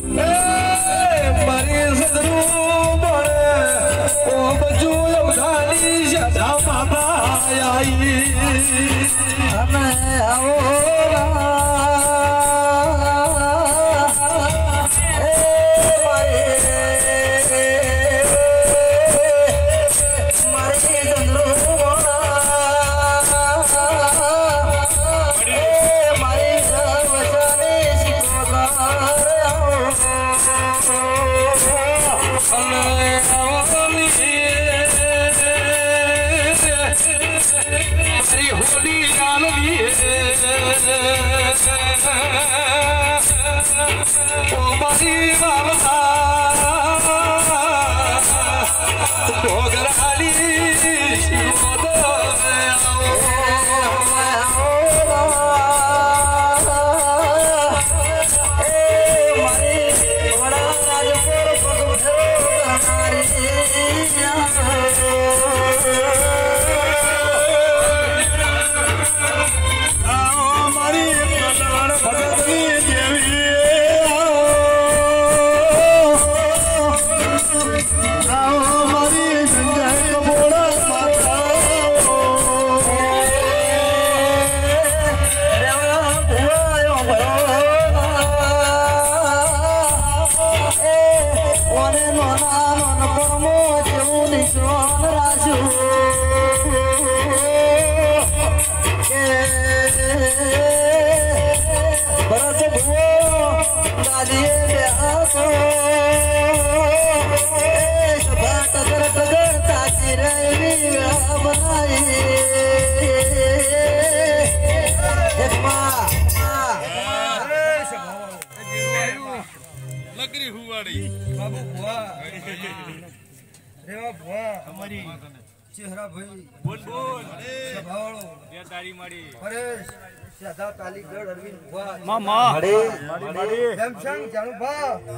चेहरा भाई बोल बोल सभाळो या तारी माडी परेश सदा ताली गड अरविंद हुआ मामा माडी माडी जमशंग जानू भा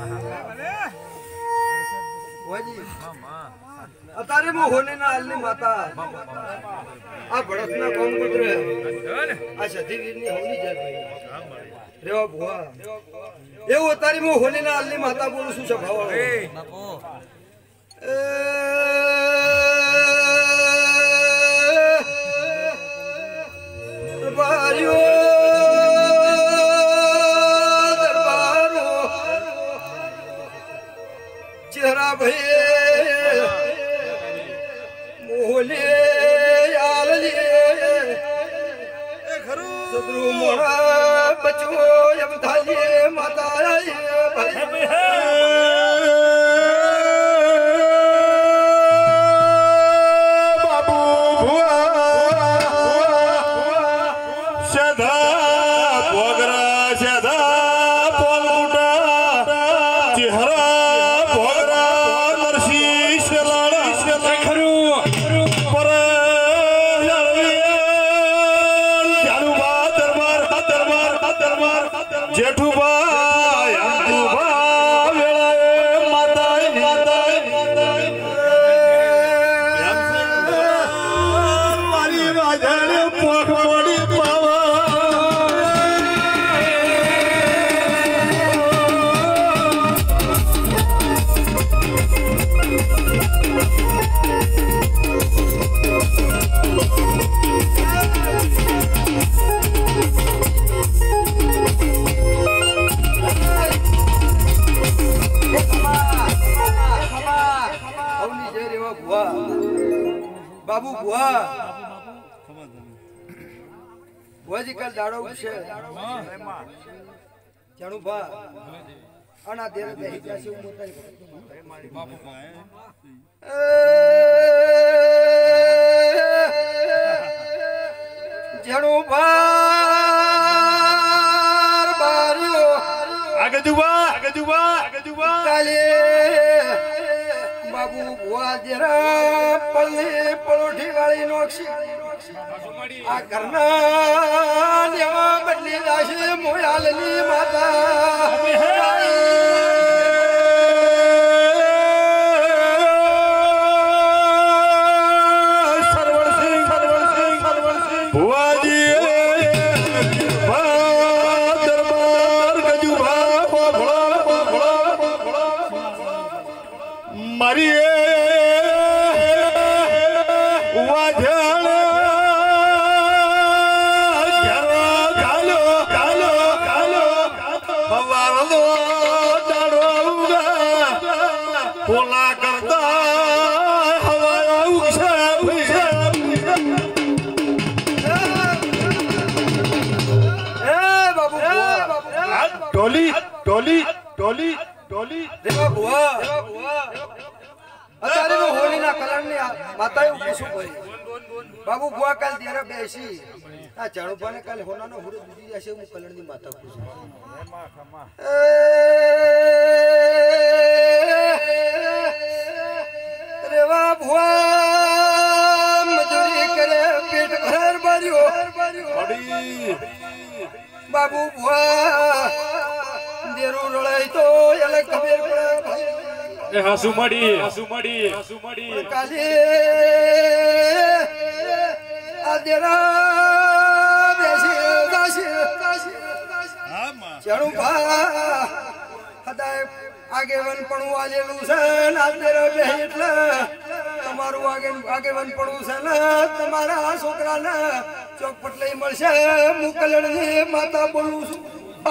ओजी मामा अतारे मो होने ना अल्ली माता आ भड़कना कौन गुजरे आ सतीवीर ની હોની જાય ભાઈ રેવા ભુવા એવું અતારે મો હોને ના અલ્લી માતા બોલું છું સભાળો એ બાપો दरबारो चेहरा भई मोहले आलले सदरू मोड़ा बचो जब धाले माता आई बाबू बुआ बुआजी कल दाड़ो छे जाणू बा आना देर दे हिजासी उमताई बाबू जाणू बा बारियो आगे दुआ काले बाबू बुआ जरा पल्ले पलोठी वाली नोक्षी आ करना देवा बदली दाशे मोयालनी माता सरवर सिंह बुआ जी दरबार गजू भा भोला મારી વાજણ ઘાલો ઘાલો ઘાલો હવારનો દાડો પોલા કરતા હવા ટોલી ટોલી ટોલી ટોલી દેવા ભુવા અત્યારે તો હોળીના કલરની માતાએ પૂછું પડી બાબુ ભુવા કાલ ત્યારે બેસી આ જાણુભાને કાલે હોનાનો હુરો દીધી જશે હું કલરની માતા પૂછું રેવા ભુવા મજૂરી કરે પેટ ભર ભર્યો બાબુ ભુવા દેરો રળાઈ તો એને ખબર પડે એ હાસુ મડી કાલે આ દેરા બેસી દાસી ચણુ ભા હદાય આગેવન પણ વાલેલું છે આ દેરા બે એટલે તમારું આગેવન પણ છે ને તમારા છોકરાને ચોકપટ લઈ મળશે હું કલરની માતા બોલું છું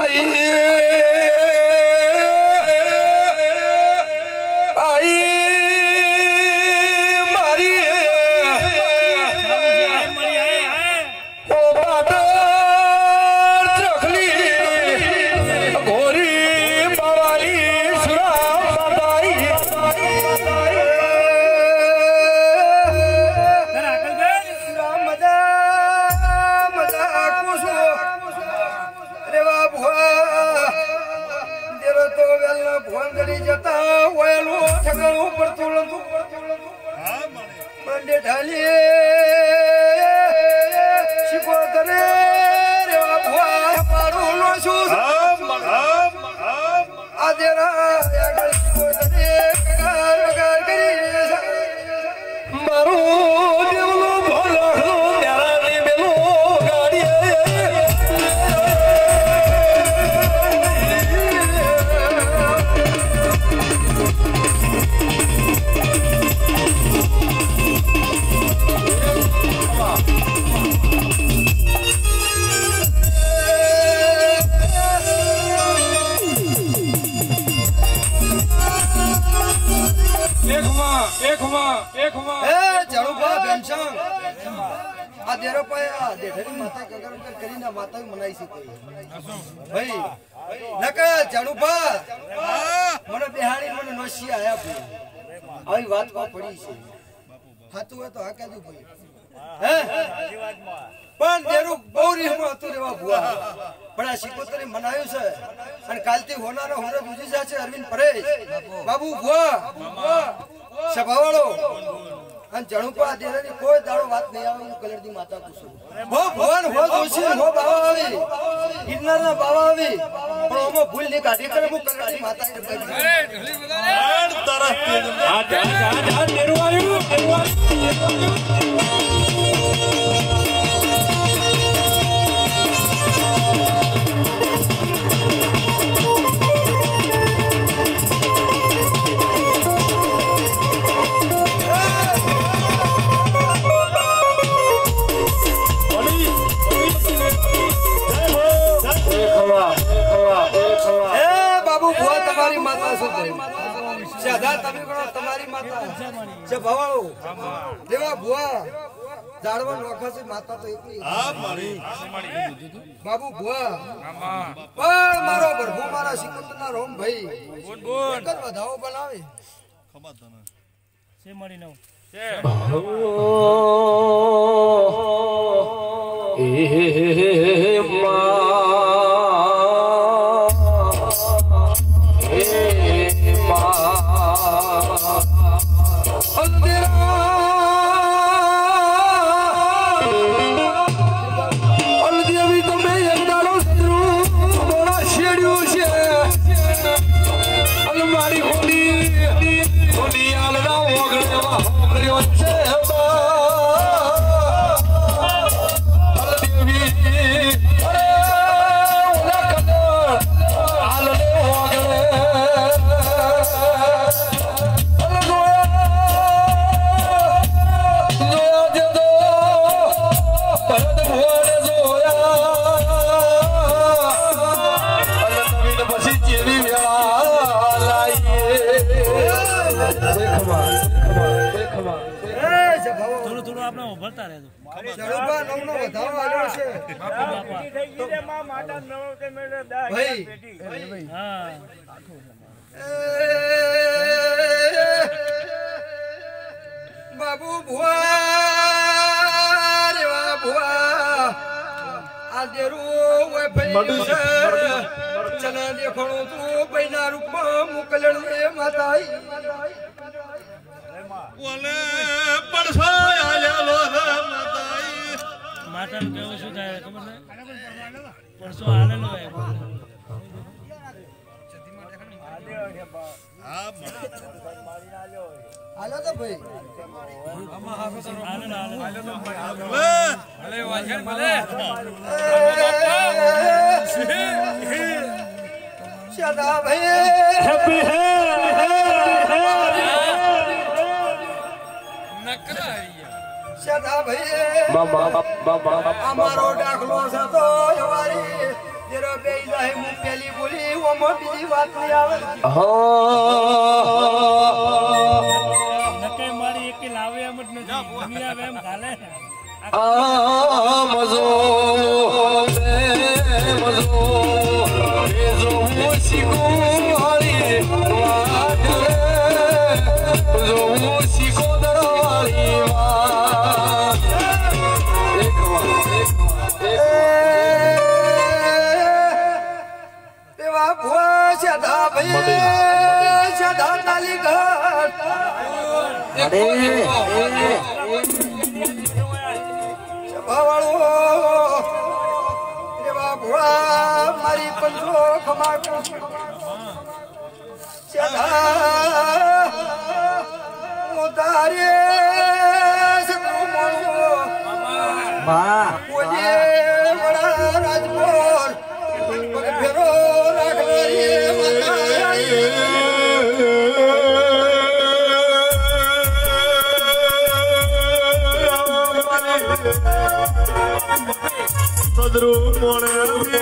અરવિંદ પરેશ બાબુ ભુવા સભાવાળો અને જણુપા દેરાની કોઈ દાડો વાત નહીં આવે હું કલરની માતા પૂછું હો ભગવાન હો જોશી હો બાવા આવી ગિરનારના બાવા આવી પણ ઓમો ભૂલ ની કાઢી કરે હું કલરની માતા એ કરી તમારી માતા છે ભવાળો દેવા ભુવા જાડવા નોખા છે માતા તો એકલી બાબુ ભુવા પણ મારો પ્રભુ મારા સિકંદરના રોમ ભાઈ એક જ વધાવો બનાવે ખબર તને છે મળી નવ છે થોડું આપણે ઉભરતા રહેજો. ચડુબા નવનો વધારો આવ્યો છે ભાઈ. હા બાબુ ભુવા રેવા ભુવા આ દેરું હોય ભાઈ છે ચલા દેખણો તું પૈના રૂપમાં મોકલણ એ માતાઈ ઓલે પડસો આલેલો રે માતાઈ માતાનું કેવું શું થાય ખબર છે? પરસો આલેલો હોય. હાલો તો ભાઈ સદા ભાઈ અમારો દાખલો છે તો જવારી તેરો બે જાય હું પેલી બોલી ઓમાં બીજી વાત નહીં આવે. નકે મારી એક લાવે એમ જ નથી. દુનિયા એમ ચાલે ને. મારી પંચો ખમા તારે રાજપોર ફેરો સદરુ મોણે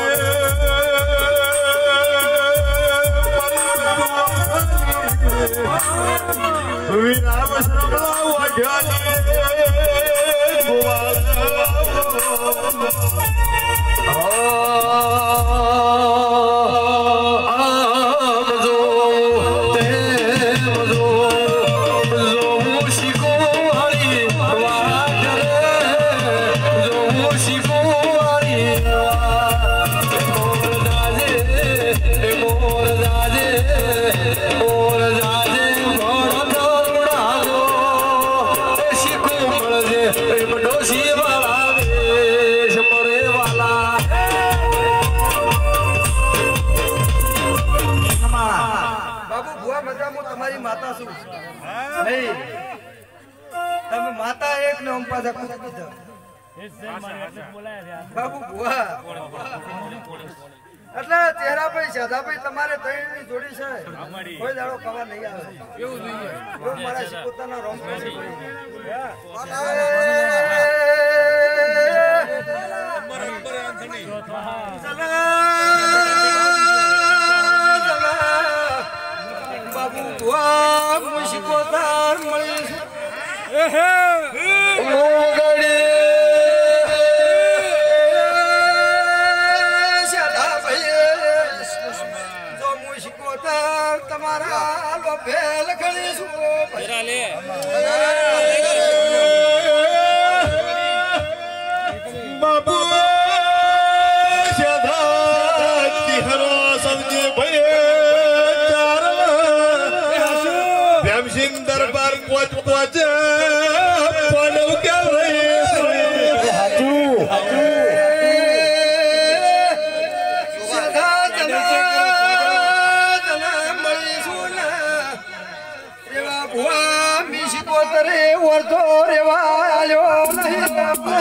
વિરામ શ્રમલા વાઢ્યા ગોવાળ તમારી માતા શું નહીં તમે માતા એક ને ઓમ પાછા ખુદ કીધા બાબુ ભુવા એટલે ચહેરા ભાઈ સાદા ભાઈ તમારે ત્રણની જોડી છે કોઈ દાડો કવા નહીં આવે એવું જોઈએ મારા શિકોતાના રોમ બાબુ ભુવા શિકોતાર મળી તમારા લોભેલ ગણીશું બાબુ સદા ચિહરો સમજે ભય ભેમસિંહ દરબાર પોચ પોચ પડવ કે વર્ધો રેવાયો નહીં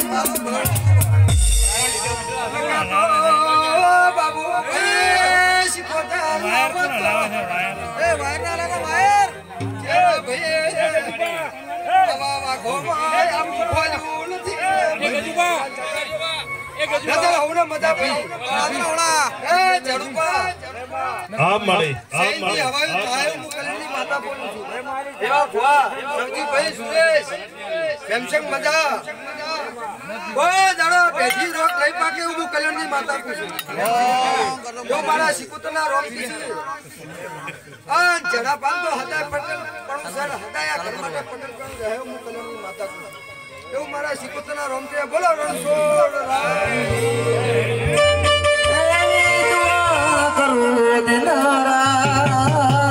બાબુ મજા આમ મળી સૈનથી હવાયું થાય હું કલની માતા બોલું છું એવા ભુવા સવજીભાઈ સુરેશ સેમસંગ મજા કોઈ દાડો બેઠી રોક લઈ પાકે હું કલની માતા પૂછું જો મારા સિકુતના રોક દીધી આ જડા બાંધો હદાય પટેલ પણ સર હદાયા કર્મટે પટેલ પણ રહે હું કલની માતા પૂછું એવું મારા સિકુતના રોમતે બોલો રણછોડ રાય